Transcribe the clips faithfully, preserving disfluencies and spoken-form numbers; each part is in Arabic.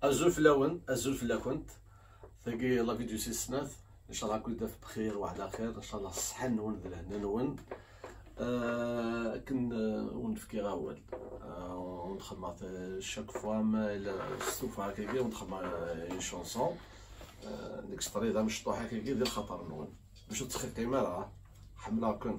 أزول في اللون أزول في كنت ثقي لا فيديو سي سناث إن شاء الله كل داف بخير واحد على خير إن شاء الله الصحة نون ذا هنا نون آه كن ون في كيغاول آه ونخدم شاك فوا ما إلا ستوفا هكاكي ونخدم اون شونسون آه ديك الشطريضة مشطوح هكاكي ديال خطر نون باش تخيقي مالا حملها كن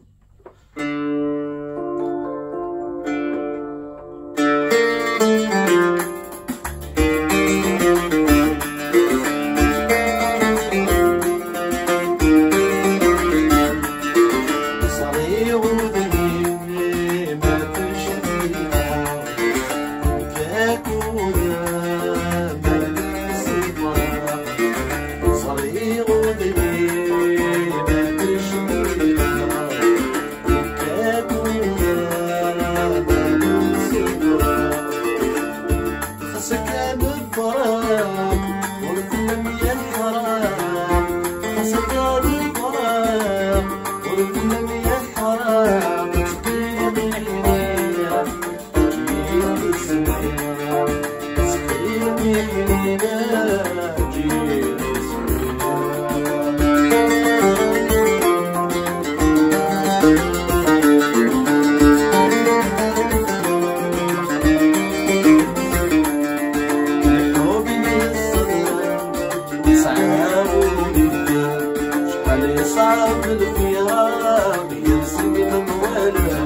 صعب الفراق يرسم المولى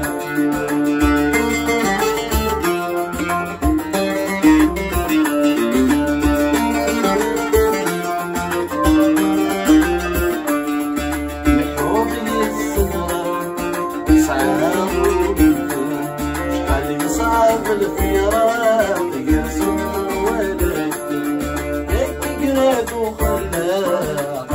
محوم للصغار صعب شحال صعب الفراق يرسم المولى هيك قراد وخلاق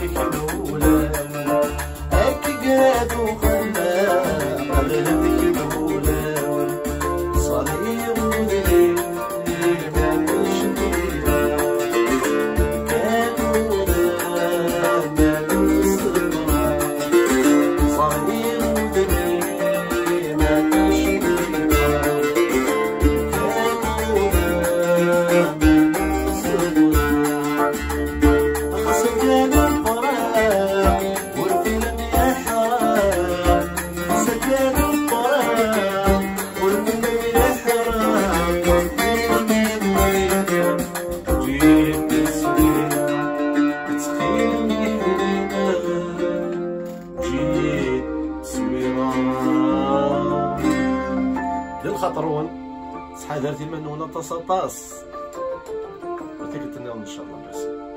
خطرون صحا دارتي من هنا طاس طاس قلت لك ان شاء الله بس